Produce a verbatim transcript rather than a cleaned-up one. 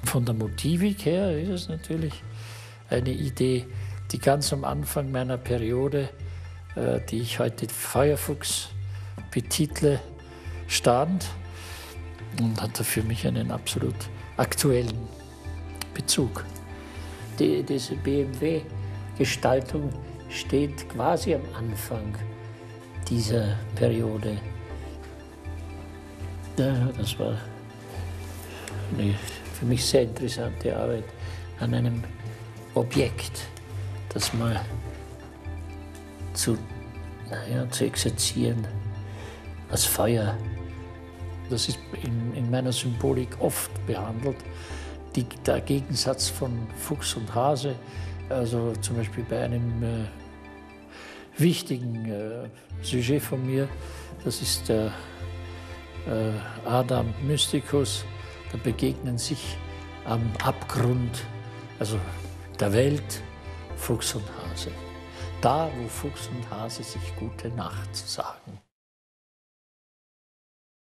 Von der Motivik her ist es natürlich eine Idee, die ganz am Anfang meiner Periode, äh, die ich heute Feuerfuchs betitle, stand und hatte für mich einen absolut aktuellen Bezug. Die, diese B M W-Gestaltung steht quasi am Anfang dieser Periode. Ja, das war eine für mich sehr interessante Arbeit an einem Objekt, das mal zu, naja, zu exerzieren als Feuer. Das ist in, in meiner Symbolik oft behandelt. Die, der Gegensatz von Fuchs und Hase, also zum Beispiel bei einem äh, wichtigen äh, Sujet von mir, das ist der äh, Adam Mysticus. Da begegnen sich am Abgrund, also der Welt, Fuchs und Hase. Da, wo Fuchs und Hase sich gute Nacht sagen.